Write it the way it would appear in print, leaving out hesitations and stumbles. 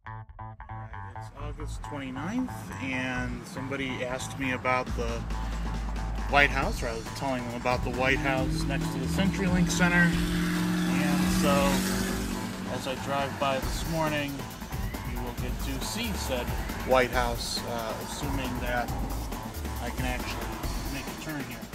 It's August 29th, and somebody asked me about the White House, or I was telling them about the White House next to the CenturyLink Center. And so, as I drive by this morning, you will get to see said White House, assuming that I can actually make a turn here.